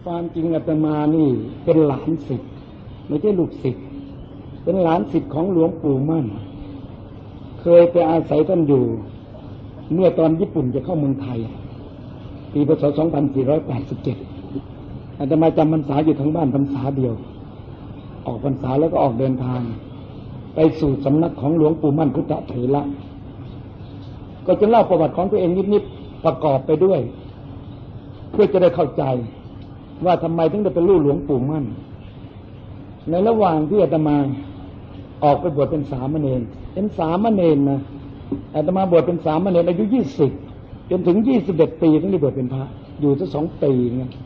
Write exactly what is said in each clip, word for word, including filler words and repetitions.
ความจริงอาตมานี่เป็นหลานศิษย์ไม่ใช่ลูกศิษย์เป็นหลานศิษย์ของหลวงปู่มั่นเคยไปอาศัยท่านอยู่เมื่อตอนญี่ปุ่นจะเข้าเมืองไทยปีพ.ศ. สองพันสี่ร้อยแปดสิบเจ็ดอาตมาจำพรรษาอยู่ทั้งบ้านพรรษาเดียวออกพรรษาแล้วก็ออกเดินทางไปสู่สำนักของหลวงปู่มั่นพุทธเถระก็จะเล่าประวัติของตัวเองนิดๆประกอบไปด้วยเพื่อจะได้เข้าใจว่าทำไมถึงได้เป็นลูกหลวงปู่มั่นในระหว่างที่อาตมาออกไปบวชเป็นสามเณรเป็นสามเณรนะอาตมาบวชเป็นสามเณรอายุยี่สิบจนถึงยี่สิบเอ็ดปีถึงได้บวชเป็นพระอยู่สักสองปีเงี้ย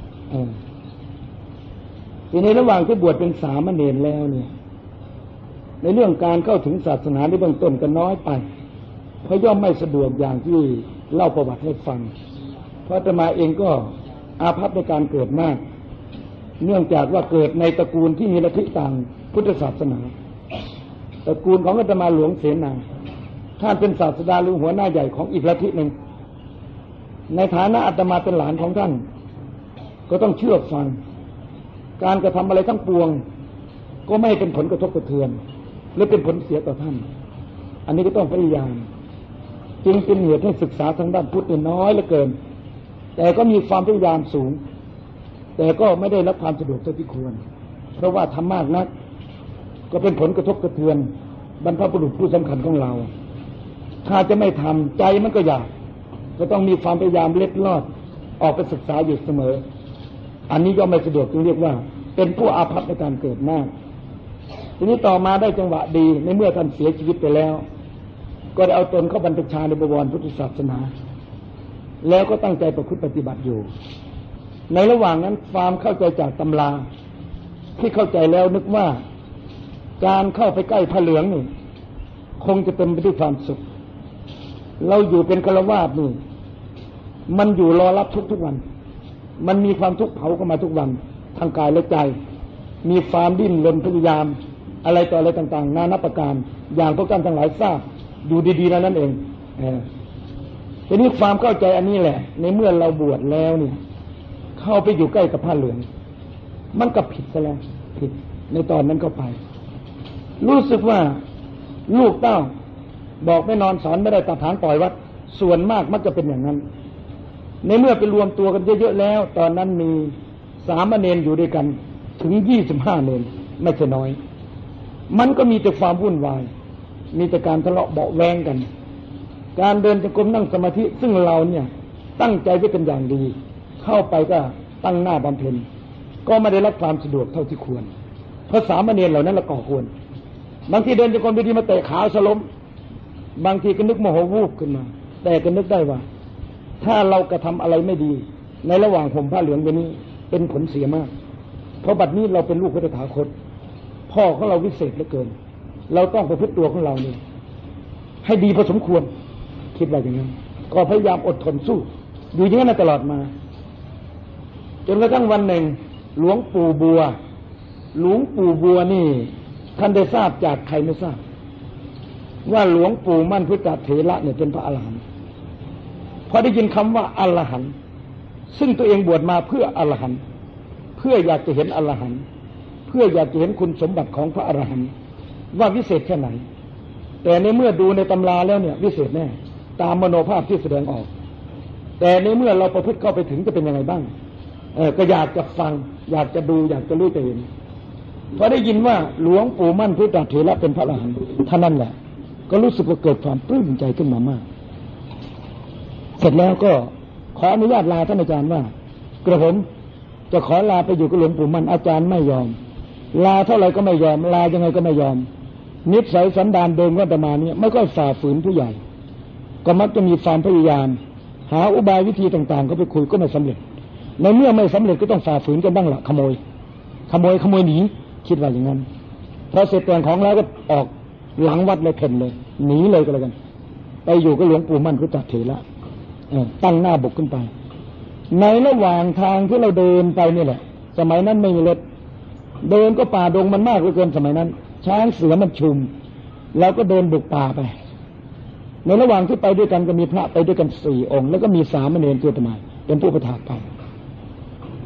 ทีนี้ระหว่างที่บวชเป็นสามเณรแล้วเนี่ยในเรื่องการเข้าถึงศาสนาในเบื้องต้นก็น้อยไปเพราะย่อมไม่สะดวกอย่างที่เล่าประวัติให้ฟังเพราะอาตมาเองก็อาภัพในการเกิดมากเนื่องจากว่าเกิดในตระกูลที่มีลัทธิต่างพุทธศาสนาตระกูลของอาตมาหลวงเสนาท่านเป็นศาสดาหรือหัวหน้าใหญ่ของอีกลัทธิหนึ่งในฐานะอาตมาเป็นหลานของท่านก็ต้องเชื่อฟังการกระทำอะไรทั้งปวงก็ไม่เป็นผลกระทบกระเทือนหรือเป็นผลเสียต่อท่านอันนี้ก็ต้องพยายามจึงเป็นเหตุให้ศึกษาทางด้านพุทธน้อยเหลือเกินแต่ก็มีความพยายามสูงแต่ก็ไม่ได้รับความสะดวกเท่าที่ควรเพราะว่าทำมากนักก็เป็นผลกระทบกระเทือนบรรพบุรุษผู้สำคัญของเราถ้าจะไม่ทำใจมันก็อยากก็ต้องมีความพยายามเล็ดลอดออกไปศึกษาอยู่เสมออันนี้ก็ไม่สะดวกจึงเรียกว่าเป็นผู้อาภัพในการเกิดมากทีนี้ต่อมาได้จังหวะดีในเมื่อท่านเสียชีวิตไปแล้วก็ได้เอาตนเข้าบรรพชาในบวรพุทธศาสนาแล้วก็ตั้งใจประพฤติปฏิบัติอยู่ในระหว่างนั้นความเข้าใจจากตำราที่เข้าใจแล้วนึกว่าการเข้าไปใกล้พระเหลืองนี่คงจะเป็นไปด้วยความสุขเราอยู่เป็นฆราวาสนี่มันอยู่รอรับทุกทุกวันมันมีความทุกข์เผาเข้ามาทุกวันทางกายและใจมีความดิ้นรนพยายามอะไรต่ออะไรต่างๆนานาประการอย่างพวกท่านทั้งหลายทราบอยู่ดีๆแล้วนั่นเองทีนี้ความเข้าใจอันนี้แหละในเมื่อเราบวชแล้วเนี่ยเข้าไปอยู่ใกล้กับผ้าเหลืองมันก็ผิดซะแล้วผิดในตอนนั้นก็ไปรู้สึกว่าลูกเต้าบอกไม่นอนสอนไม่ได้ตัดฐานปล่อยวัดส่วนมากมักจะเป็นอย่างนั้นในเมื่อไปรวมตัวกันเยอะๆแล้วตอนนั้นมีสามเณรอยู่ด้วยกันถึงยี่สิบห้าเณรไม่ใช่น้อยมันก็มีแต่ความวุ่นวายมีแต่การทะเลาะเบาะแวงกันการเดินจงกรมนั่งสมาธิซึ่งเราเนี่ยตั้งใจไว้เป็นอย่างดีเข้าไปก็ตั้งหน้าบำเพ็ญก็ไม่ได้รับความสะดวกเท่าที่ควรเพราะสามเณรเหล่านั้นละก่อควรบางทีเดินจงกรมดีๆมาเตะขาสล้มบางทีก็นึกโมโหวูบขึ้นมาแต่ก็นึกได้ว่าถ้าเรากระทำอะไรไม่ดีในระหว่างห่มผ้าเหลืองแบบนี้เป็นผลเสียมากเพราะบัดนี้เราเป็นลูกพระตถาคตพ่อของเราวิเศษเหลือเกินเราต้องประพฤติตัวของเรานี่ให้ดีพอสมควรคิดว่าอย่างนั้นก็พยายามอดทนสู้อยู่อย่างนั้นตลอดมาจนกระทั่งวันหนึ่งหลวงปู่บัวหลวงปู่บัวนี่ท่านได้ทราบจากใครไม่ทราบว่าหลวงปู่มั่นพุทธเถระเนี่ยเป็นพระอรหันต์พอได้ยินคำว่าอรหันต์ซึ่งตัวเองบวชมาเพื่ออรหันต์เพื่ออยากจะเห็นอรหันต์เพื่ออยากจะเห็นคุณสมบัติของพระอรหันต์ว่าวิเศษแค่ไหนแต่ในเมื่อดูในตำราแล้วเนี่ยวิเศษแน่ตามมโนภาพที่แสดงออกแต่ในเมื่อเราประพฤติเข้าไปถึงจะเป็นยังไงบ้างเออก็อยากจะฟังอยากจะดูอยากจะรู้จะเห็นพอได้ยินว่าหลวงปู่มั่นพุทธเถระเป็นพระอรหันต์ท่านนั่นแหละก็รู้สึกว่าเกิดความปลื้มใจขึ้นมามากเสร็จแล้วก็ขออนุญาตลาท่านอาจารย์ว่ากระผมจะขอลาไปอยู่กับหลวงปู่มั่นอาจารย์ไม่ยอมลาเท่าไหร่ก็ไม่ยอมลายังไงก็ไม่ยอมนิสัยสันดานเดิมก็ประมาณนี้ไม่ค่อยฝ่าฝืนผู้ใหญ่ก็มักจะมีความพยายามหาอุบายวิธีต่างๆเขาไปคุยก็ไม่สำเร็จในเมื่อไม่สำเร็จก็ต้องฝ่าฝืนกันบ้างละขโมยขโมยขโมยหนีคิดว่าอย่างนั้นพอเสร็จแต่งของแล้วก็ออกหลังวัดเลยเพ่นเลยหนีเลยก็แล้วกันไปอยู่กับหลวงปู่มั่นพุทธเถระตั้งหน้าบกขึ้นไปในระหว่างทางที่เราเดินไปนี่แหละสมัยนั้นไม่มีรถเดินก็ป่าดงมันมากเหลือเกินสมัยนั้นช้างเสือมันชุมเราก็เดินบุกป่าไปในระหว่างที่ไปด้วยกันก็มีพระไปด้วยกันสี่องค์แล้วก็มีสามเณรเจตมาเป็นผู้ประทานไป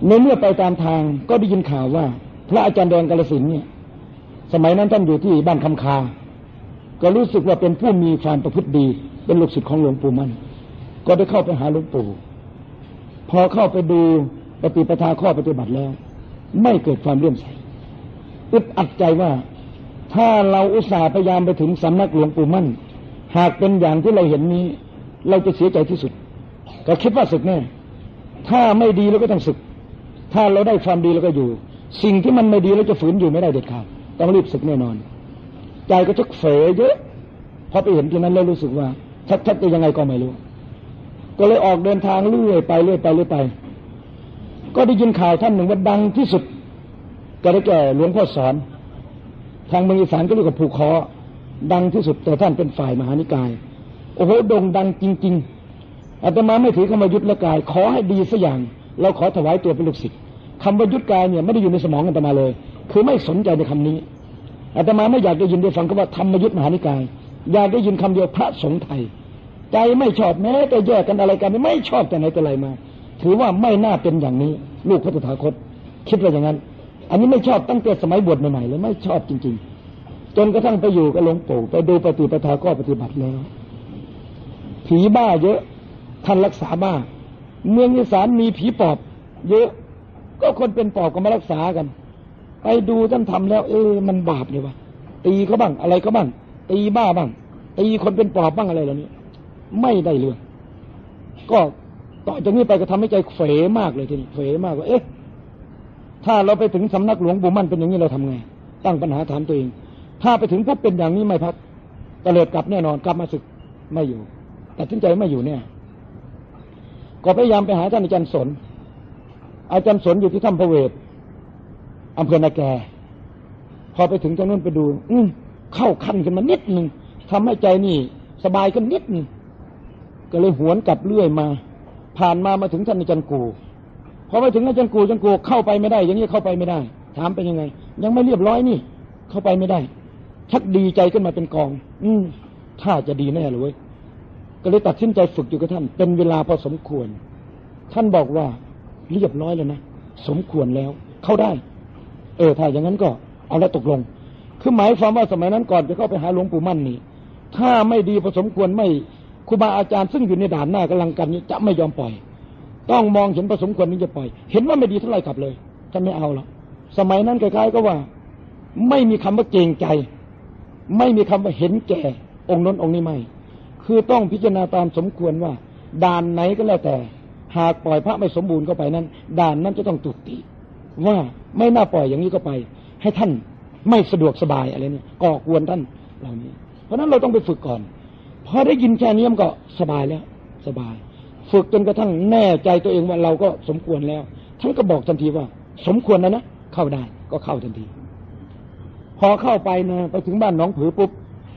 ในเมื่อไปตามทางก็ได้ยินข่าวว่าพระอาจารย์แดงกาฬสินธุ์เนี่ยสมัยนั้นท่านอยู่ที่บ้านคำคาก็รู้สึกว่าเป็นผู้มีความประพฤติดีเป็นลูกศิษย์ของหลวงปู่มั่นก็ได้เข้าไปหาหลวงปู่พอเข้าไปดูปฏิปทาข้อปฏิบัติแล้วไม่เกิดความเลื่อมใสอึดอัดใจว่าถ้าเราอุตส่าห์พยายามไปถึงสำนักหลวงปู่มั่นหากเป็นอย่างที่เราเห็นนี้เราจะเสียใจที่สุดก็คิดว่าศึกแน่ถ้าไม่ดีเราก็ต้องศึกถ้าเราได้ความดีเราก็อยู่สิ่งที่มันไม่ดีเราจะฝืนอยู่ไม่ได้เด็ดขาดต้องรีบศึกแน่นอนใจก็ชักเฟยเยอะพอไปเห็นที่นั้นแล้วรู้สึกว่าชัดๆจะยังไงก็ไม่รู้ก็เลยออกเดินทางเรื่อยไปเรื่อยไปเรื่อยไปก็ได้ยินข่าวท่านหนึ่งว่าดังที่สุดก็ได้แก่หลวงพ่อสอนทางเมืองอีสานก็เรียกว่าภูคอดังที่สุดแต่ท่านเป็นฝ่ายมหานิกายโอ้โหโด่งดังจริงๆอาตมาไม่ถือคำว่ายุทธละกายขอให้ดีสักอย่างเราขอถวายตัวเป็นลูกศิษย์คำว่ายุทธกายเนี่ยไม่ได้อยู่ในสมองอาตมาเลยคือไม่สนใจในคำนี้อาตมาไม่อยากได้ยินได้ฟังคำว่าธรรมยุทธมหานิกายอยากได้ยินคำเดียวพระสงฆ์ไทยใจไม่ชอบแม้แต่แยกกันอะไรกันไม่ชอบแต่ไหนแต่ไรมาถือว่าไม่น่าเป็นอย่างนี้ลูกพระตถาคตคิดว่าอย่างนั้นอันนี้ไม่ชอบตั้งแต่สมัยบวชใหม่ๆเลยไม่ชอบจริงๆจนกระทั่งไปอยู่กับหลวงปู่ไปดูปฏิปทาข้อปฏิบัติแล้วผีบ้าเยอะท่านรักษาบ้าเมืองอีสานมีผีปอบเยอะก็คนเป็นปอบก็มารักษากันไปดูท่านทำแล้วเออมันบาปเลยวะตีเขาบ้างอะไรเขาบ้างตีบ้าบ้างตีคนเป็นปอบบ้างอะไรเหล่านี้ไม่ได้เรื่องก็ต่อจากนี้ไปก็ทำให้ใจเฟ๋มากเลยทีนี้เฟ๋มากว่าเอ๊ะถ้าเราไปถึงสำนักหลวงปู่มั่นเป็นอย่างนี้เราทำไงตั้งปัญหาถามตัวเองถ้าไปถึงปุ๊บเป็นอย่างนี้ไม่พักตะเลิดกลับแน่นอนกลับมาศึกไม่อยู่ตัดสินใจไม่อยู่เนี่ยก็พยายามไปหาท่านอาจารย์สนอาจารย์สนอยู่ที่ถ้ำพระเวทอำเภอนาแกพอไปถึงตรงนู้นไปดูอืมเข้าขั้นขึ้นมานิดนึงทำให้ใจนี่สบายขึ้นนิดนึงก็เลยหวนกลับเรื่อยมาผ่านมามาถึงท่านอาจารย์กูพอไปถึงอาจารย์กูอาจารย์กูเข้าไปไม่ได้อย่างนี้เข้าไปไม่ได้ถามเป็นยังไงยังไม่เรียบร้อยนี่เข้าไปไม่ได้ชักดีใจขึ้นมาเป็นกองอืมถ้าจะดีแน่เลยก็เลยตัดสินใจฝึกอยู่กับท่านเป็นเวลาพอสมควรท่านบอกว่าเรียบร้อยแล้วนะสมควรแล้วเข้าได้เออถ้าอย่างนั้นก็เอาแล้วตกลงคือหมายความว่าสมัยนั้นก่อนจะเข้าไปหาหลวงปู่มั่นนี่ถ้าไม่ดีพอสมควรไม่ครูบาอาจารย์ซึ่งอยู่ในด่านหน้ากำลังกันนี้จะไม่ยอมปล่อยต้องมองเห็นพอสมควรนี้จะปล่อยเห็นว่าไม่ดีเท่าไรกลับเลยท่านไม่เอาหรอกสมัยนั้นคล้ายๆก็ว่าไม่มีคำว่าเกรงใจไม่มีคำว่าเห็นแก่องค์นั้นองค์นี้ไม่คือต้องพิจารณาตามสมควรว่าด่านไหนก็แล้วแต่หากปล่อยพระไม่สมบูรณ์เข้าไปนั้นด่านนั้นจะต้องตุกติว่าไม่น่าปล่อยอย่างนี้ก็ไปให้ท่านไม่สะดวกสบายอะไรเนี่ยก่อกวนท่านเหล่านี้เพราะนั้นเราต้องไปฝึกก่อนพอได้ยินแค่นี้มันก็สบายแล้วสบายฝึกจนกระทั่งแน่ใจตัวเองว่าเราก็สมควรแล้วท่านก็บอกทันทีว่าสมควรแล้วนะเข้าได้ก็เข้าทันทีพอเข้าไปนะไปถึงบ้านหนองผือปุ๊บ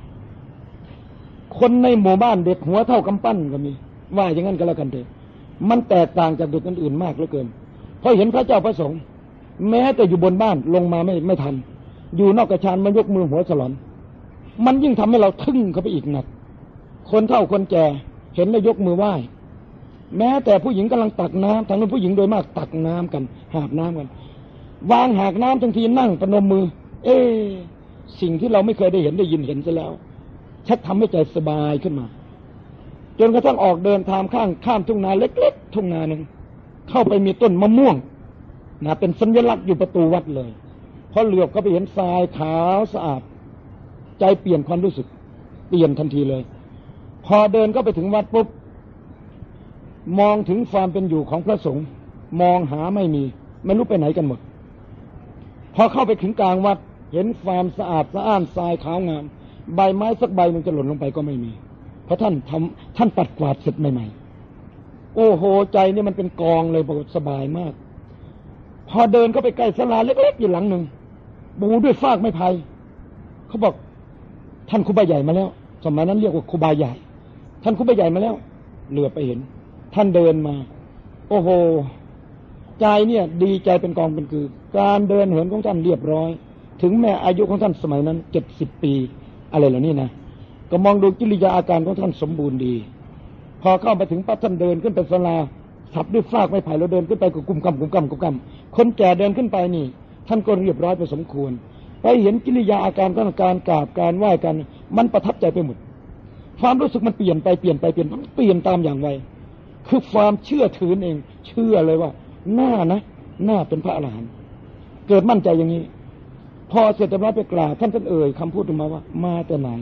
คนในหมู่บ้านเด็กหัวเท่ากำปั้นก็มีว่าอย่างนั้นก็แล้วกันเถอะมันแตกต่างจากเด็กอื่นๆมากเหลือเกินพอเห็นพระเจ้าพระสงฆ์แม้แต่อยู่บนบ้านลงมาไม่ไม่ทันอยู่นอกกระชานมันยกมือหัวสลอนมันยิ่งทำให้เราทึ่งเข้าไปอีกหนักคนเฒ่าคนแก่เห็นแล้วยกมือไหว้แม้แต่ผู้หญิงกำลังตักน้ำทางนั้นผู้หญิงโดยมากตักน้ำกันหาบน้ำกันวางหากน้ำทันทีนั่งประนมมือเอ๊สิ่งที่เราไม่เคยได้เห็นได้ยินเห็นซะแล้วชักทำให้ใจสบายขึ้นมาจนกระทั่งออกเดินทางข้างข้ามทุ่งนาเล็กๆทุ่งนาหนึ่งเข้าไปมีต้นมะม่วงนะเป็นสัญลักษณ์อยู่ประตูวัดเลยพอเหลือบเข้าไปเห็นทรายขาวสะอาดใจเปลี่ยนความรู้สึกเปลี่ยนทันทีเลยพอเดินก็ไปถึงวัดปุ๊บมองถึงความเป็นอยู่ของพระสงฆ์มองหาไม่มีไม่รู้ไปไหนกันหมดพอเข้าไปถึงกลางวัดเห็นความสะอาดสะอ้านทรายขาวงามใบไม้สักใบมันจะหล่นลงไปก็ไม่มีเพราะท่านทำท่านปัดกวาดเสร็จใหม่ๆโอ้โหใจนี่มันเป็นกองเลยปรากฏสบายมากพอเดินเข้าไปใกล้ศาลาเล็กๆอยู่หลังหนึ่งปูด้วยฟากไม้ไผ่เขาบอกท่านครูบาใหญ่มาแล้วสมัยนั้นเรียกว่าครูบาใหญ่ท่านครูบาใหญ่มาแล้วเหลือไปเห็นท่านเดินมาโอ้โหใจเนี่ยดีใจเป็นกองเป็นคือการเดินเหินของท่านเรียบร้อยถึงแม้อายุของท่านสมัยนั้นเจ็ดสิบปีอะไรเหล่านี้นะก็มองดูกิริยาอาการของท่านสมบูรณ์ดีพอเข้าไปถึงปั๊บท่านเดินขึ้นไปศาลาสับด้วยฟากไม้ไผ่เราเดินขึ้นไปกับกุมกำกุมกำกุมกำคนแก่เดินขึ้นไปนี่ท่านก็เรียบร้อยไปสมควรไปเห็นกิริยาอาการของการกราบการไหว้กันมันประทับใจไปหมดความรู้สึกมันเปลี่ยนไปเปลี่ยนไปเปลี่ยนมันเปลี่ยนตามอย่างไวคือความเชื่อถือเองเชื่อเลยว่าหน้านะหน้าเป็นพระอรหันต์เกิดมั่นใจอย่างนี้พอเสร็จเรียบร้อยไปกราบท่านท่านเอ่ยคำพูดออกมาว่ามาแต่ไหน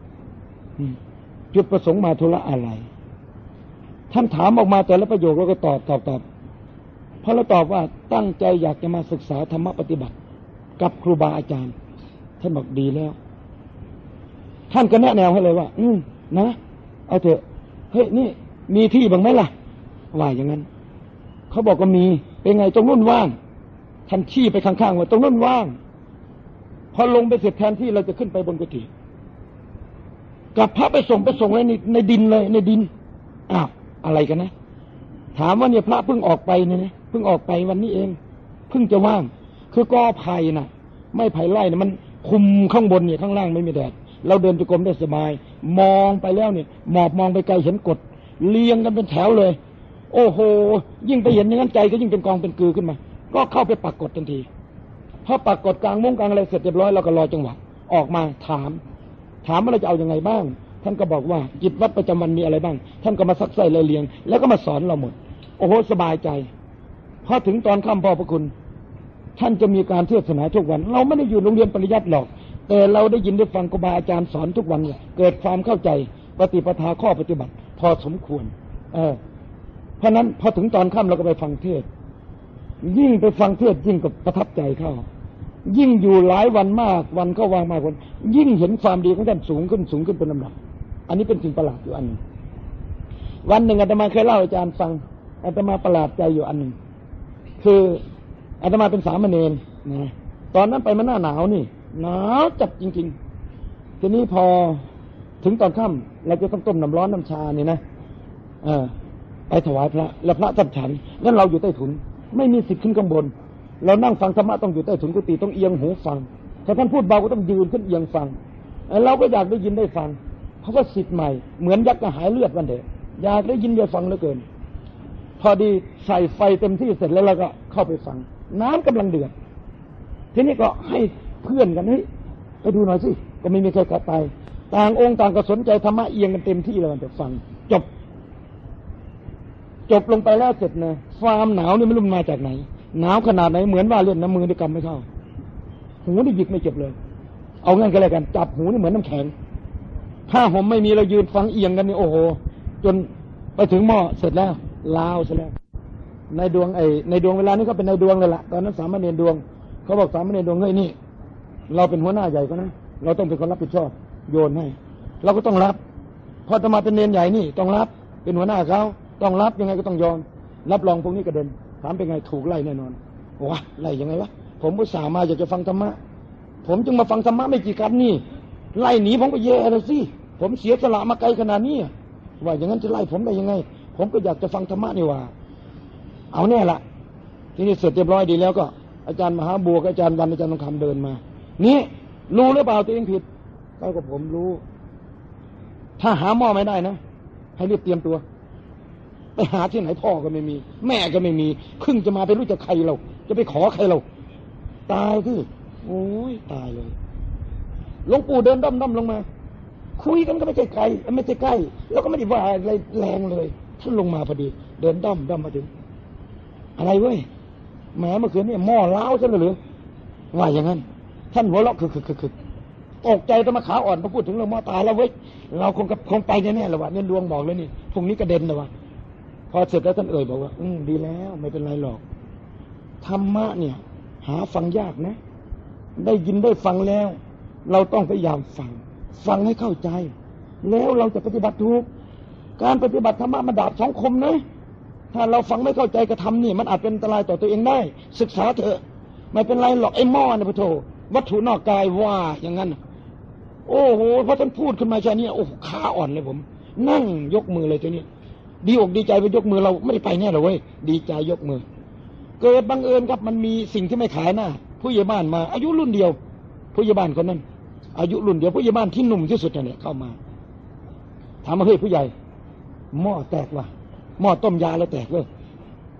จุดประสงค์มาธุระอะไรท่านถามออกมาแต่ละประโยคเราก็ตอบตอบตอบพอเราตอบว่าตั้งใจอยากจะมาศึกษาธรรมปฏิบัติกับครูบาอาจารย์ท่านบอกดีแล้วท่านก็แนะแนวให้เลยว่าอืมนะเอาเถอะเฮ้ยนี่มีที่บ้างไหมล่ะว่าอย่างนั้นเขาบอกว่ามีเป็นไงตรงนู้นว่างท่านชี้ไปข้างๆว่าตรงนู้นว่างพอลงไปเสร็จแทนที่เราจะขึ้นไปบนกุฏิกลับพระไปส่งไปส่งเลยในในดินเลยในดินอ้าวอะไรกันนะถามว่าเนี่ยพระเพิ่งออกไปเนี่ยนะเพิ่งออกไปวันนี้เองเพิ่งจะว่างคือกอไผ่น่ะไม่ไผ่ไร่น่ะมันคุมข้างบนเนี่ยข้างล่างไม่มีแดดเราเดินจุกรมได้สบายมองไปแล้วเนี่ยหมอบมองไปไกลเห็นกฎเรียงกันเป็นแถวเลยโอ้โหยิ่งไปเห็นอย่างนั้นใจก็ยิ่งเป็นกองเป็นกือขึ้นมาก็เข้าไปปักกฎทันทีพอปักกฎกลางมุ้งกลางอะไรเสร็จเรียบร้อยเราก็รอจังหวะออกมาถามถามว่าเราจะเอายังไงบ้างท่านก็บอกว่ากิจวัตรประจำวันมีอะไรบ้างท่านก็มาซักไซ้เลยเรียงแล้วก็มาสอนเราหมดโอ้โหสบายใจพอถึงตอนค่ำพ่อพระคุณท่านจะมีการเทศนาทุกวันเราไม่ได้อยู่โรงเรียนปริยัติหรอกแต่เราได้ยินได้ฟังครูบาอาจารย์สอนทุกวันเนี่ยเกิดความเข้าใจปฏิปทาข้อปฏิบัติพอสมควรเออเพราะนั้นพอถึงตอนค่ำเราก็ไปฟังเทศยิ่งไปฟังเทศยิ่งกับประทับใจเข้ายิ่งอยู่หลายวันมากวันเข้าวางมากคนยิ่งเห็นความดีของท่านสูงขึ้นสูงขึ้นเป็นลำดับอันนี้เป็นสิ่งประหลาดอยู่อันนึงวันหนึ่งอาตมาเคยเล่าอาจารย์ฟังอาตมาประหลาดใจอยู่อันหนึ่งคืออาตมาเป็นสามเณรนะตอนนั้นไปมาหน้าหนาวนี่หนาวจัดจริงๆทีนี้พอถึงตอนค่ำเราจะต้องต้มน้ำร้อนน้ำชานี่นะเออไปถวายพระแล้วพระท่านฉันแล้วเราอยู่ใต้ถุนไม่มีสิทธิ์ขึ้นข้างบนเรานั่งฟังธรรมะต้องอยู่ใต้ถุนกุฏิต้องเอียงหูฟังถ้าท่านพูดเบาก็ต้องยืนขึ้นเอียงฟังเราก็อยากได้ยินได้ฟังเพราะว่าสิทธิ์ใหม่เหมือนยักษ์กระหายเลือดวันเด็กอยากได้ยินได้ฟังเหลือเกินพอดีใส่ไฟเต็มที่เสร็จแล้วเราก็เข้าไปฟังน้ำกำลังเดือดทีนี้ก็ให้เพื่อนกันเฮ้ยไปดูหน่อยสิก็ไม่มีใครกลับไปต่างองค์ต่างก็สนใจธรรมะเอียงกันเต็มที่เลยมันจะฟังจบจบลงไปแล้วเสร็จนะความหนาวนี่ไม่รู้มาจากไหนหนาวขนาดไหนเหมือนว่าเล่นน้ำมือได้กำไม่เข้าหูนี่หยิกไม่เจ็บเลยเอางั้นก็แล้วกันจับหูนี่เหมือนน้ำแข็งถ้าผมไม่มีเรายืนฟังเอียงกันนี่โอ้โหจนไปถึงหม้อเสร็จแล้วลาวเสร็จแล้วในดวงไอ้ในดวงเวลานี้ก็เป็นในดวงเลยล่ะตอนนั้นสามเณรดวงเขาบอกสามเณรดวงเฮ้ยนี่เราเป็นหัวหน้าใหญ่ก็นะเราต้องเป็นคนรับผิดชอบโยนให้เราก็ต้องรับพอจะมาเป็นเณรใหญ่นี่ต้องรับเป็นหัวหน้าเขาต้องรับยังไงก็ต้องยอมรับรองพวกนี้กระเด็นถามเป็นไงถูกไล่แน่นอนวะไล่ยังไงวะผมอุตส่าห์มาอยากจะฟังธรรมะผมจึงมาฟังธรรมะไม่กี่กันนี่ไล่หนีผมก็แย่เลยสิผมเสียสละมาไกลขนาดนี้ว่าอย่างนั้นจะไล่ผมได้ยังไงผมก็อยากจะฟังธรรมะนี่ว่าเอาแน่ละทีนี้เสร็จเรียบร้อยดีแล้วก็อาจารย์มหาบัวกับอาจารย์วันอาจารย์ทองคำเดินมานี่รู้หรือเปล่าตัวเองผิดก็กับผมรู้ถ้าหาหม้อไม่ได้นะให้รีบเตรียมตัวไปหาที่ไหนพ่อก็ไม่มีแม่ก็ไม่มีเพิ่งจะมาไปรู้จักใครเราจะไปขอใครเราตายที่โอ้ยตายเลยหลวงปู่เดินด้อมด้อมลงมาคุยกันก็ไม่ใช่ไกลไม่ใช่ใกล้แล้วก็ไม่ได้ว่าอะไรแรงเลยท่านลงมาพอดีเดินด้อมด้อมมาถึงอะไรเว้ยแหมเมื่อคืนนี่หม้อล้าวซะเลยหรือว่าอย่างนั้นท่านหัวเราะคือคือคือคือตกใจตะมาขาอ่อนพอพูดถึงเรื่องหม้อตายแล้วเว้ยเราคงกับคงไปแน่ๆแล้ววะเนี่ยดวงบอกเลยนี่พรุ่งนี้กระเด็นแล้ววะพอเสร็จแล้วท่านเอ่ยบอกว่าอืมดีแล้วไม่เป็นไรหรอกธรรมะเนี่ยหาฟังยากนะได้ยินได้ฟังแล้วเราต้องพยายามฟังฟังให้เข้าใจแล้วเราจะปฏิบัติถูกการปฏิบัติธรรมะมันดาบสองคมนะถ้าเราฟังไม่เข้าใจกระทำนี่มันอาจเป็นอันตรายต่อตัวเองได้ศึกษาเถอะไม่เป็นไรหรอกไอ้หม้อนะพุทโธวัตถุนอกกายว่าอย่างนั้นโอ้โหพอท่านพูดขึ้นมาแค่นี้โอ้ขาอ่อนเลยผมนั่งยกมือเลยทีนี้ดีอกดีใจไปยกมือเราไม่ได้ไปแน่หรอกเว้ยดีใจยกมือเกิดบังเอิญครับมันมีสิ่งที่ไม่ขายหน้าผู้ใหญ่บ้านมาอายุรุ่นเดียวผู้ใหญ่บ้านคนนั้นอายุรุ่นเดียวผู้ใหญ่บ้านที่หนุ่มที่สุดเนี่ยเข้ามาถามว่าเฮ้ยผู้ใหญ่หม้อแตกว่ะหม้อต้มยาแล้วแตกเว้ย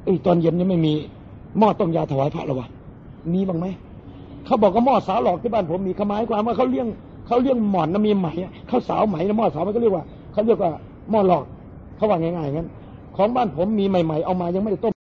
เอ้ยตอนเย็นยังไม่มีหม้อต้มยาถวายพระหรอวะมีบ้างไหมเขาบอกว่าหม้อสาวหลอกที่บ้านผมมีขมายความว่าเขาเลี้ยงเขาเลี้ยงหมอนนะมีไหมเขาสาวไหมนะหม้อสาวมันก็เรียกว่าเขาเรียกว่าหม้อหลอกเขาว่าง่ายๆงั้นของบ้านผมมีใหม่ๆเอามายังไม่ได้ต้ม